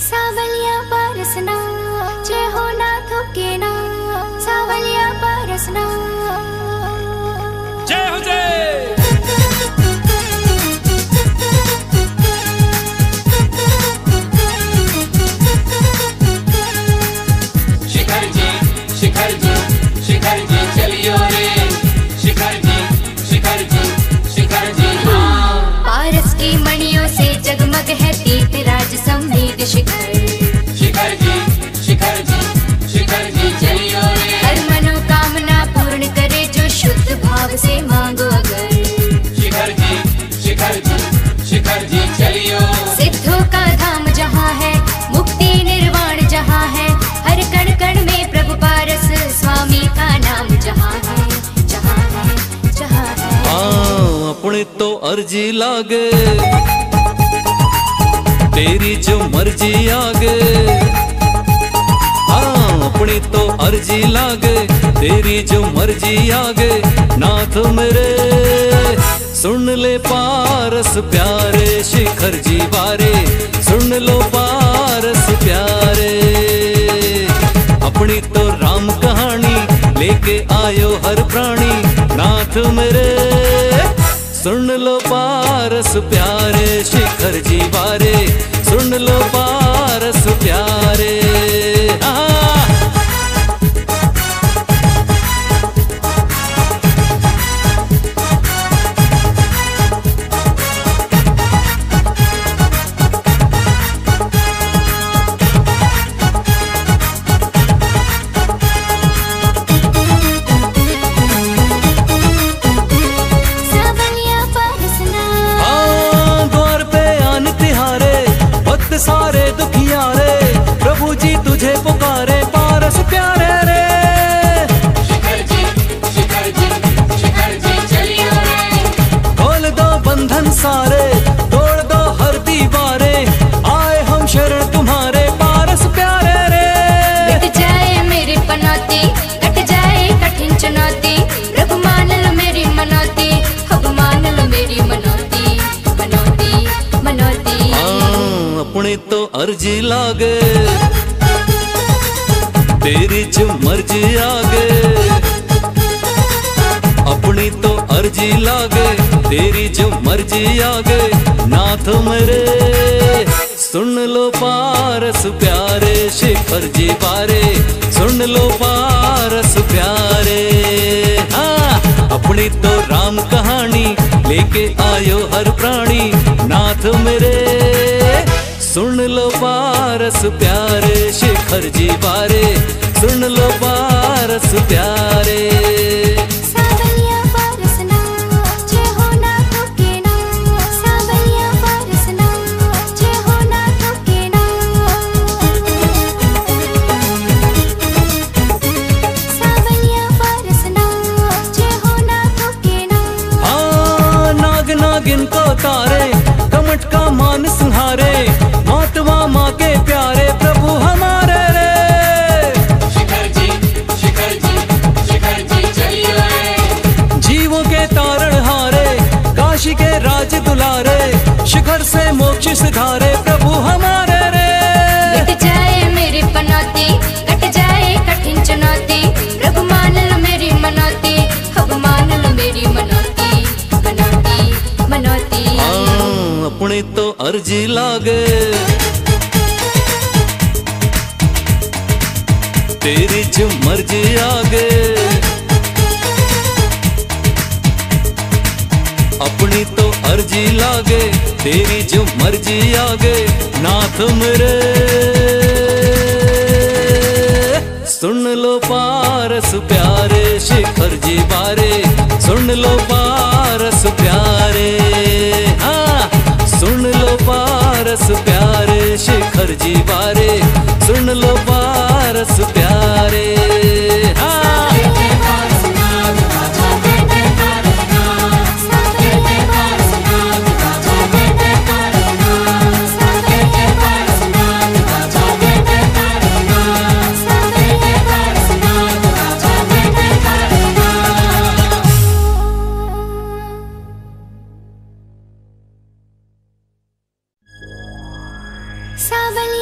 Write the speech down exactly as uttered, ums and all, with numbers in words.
सावलिया बरसना जय हो ना थके ना, सावलिया बरसना जय हो जय। शिखर जी शिखर जी शिखर जी चलियो रे, शिखर जी शिखर जी शिखर जी हाँ। पारस की मणियों से जगमग है तीर्थराज समृद्ध शिखर, शिखर जी शिखर जी शिखर जी चलियो रे। हर मनोकामना पूर्ण करे जो शुद्ध भाव से मांगो अगर, शिखर जी शिखर जी शिखर जी चलियो। सिद्धों का धाम जहाँ है, मुक्ति निर्वाण जहाँ है, हर कण कण में प्रभु पारस स्वामी का नाम जहाँ है, जहाँ है जहाँ है। हाँ अपने तो अर्जी लागे, तेरी जो मर्जी आगे। हाँ अपनी तो अर्जी लागे, तेरी जो मर्जी आगे। नाथ मेरे सुन ले पारस प्यारे, शिखर जी बारे सुन लो पारस प्यारे। अपनी तो राम कहानी लेके आयो हर प्राणी, नाथ मेरे सुन लो पारस प्यारे, शिखर जी बारे सुन लो पारस प्यारे। सारे दुखिया रे प्रभु जी तुझे पुकारे, पारस प्यारे रे। शिखर जी शिखर जी शिखर जी चलियो रे। खोल दो बंधन सारे, तोड़ दो हर दीवारे, आए हम शरण तुम्हारे पारस प्यारे रे। मिट जाए मेरी पनौती, कट जाए कठिन चुनौती, प्रभु मान लो मेरी मनौती, अब मान लो मेरी मनौती, मनौती मनौती। अपनी तो अर्जी लागे, तेरी जो मर्जी आगे। अपनी तो अर्जी लागे, तेरी जो मर्जी आगे। नाथ मेरे सुन लो पारस प्यारे, शिखर जी बारे सुन लो पारस प्यारे। हाँ अपनी तो राम कहानी लेके आयो हर प्राणी, नाथ मेरे सुन लो पारस प्यारे, शिखर जी बारे सुन लो पारस प्यारे। सावलिया बरसना जय हो ना थके ना, सावलिया बरसना जय हो ना थके ना, सावलिया बरसना जय हो ना थके ना। हाँ नाग नागिन को तारे, कमट का मान संहारे, मातवा माँ के प्यारे प्रभु हमारे रे। शिखर जी शिखर जी शिखर जी चलियो रे। जीवों के तारण हारे, काशी के राज दुलारे, शिखर से मोक्ष सिधारे प्रभु हमारे रे। मिट जाए मेरी पनौती, कट जाए कठिन चुनौती, प्रभु मान लो मेरी मनौती, अब मान लो मेरी मनौती, मनौती मनौती। हाँ अपनी तो अर्जी लागे, तेरी जो मर्जी आगे। अपनी तो अर्जी लागे, तेरी जो मर्जी आगे। नाथ मेरे सुन लो पारस प्यारे, शिखर जी बारे सुन लो पारस प्यारे। हाँ सुन लो पारस प्यारे, शिखर जी बारे सुन लो पारस प्यारे। हाँ सावलिया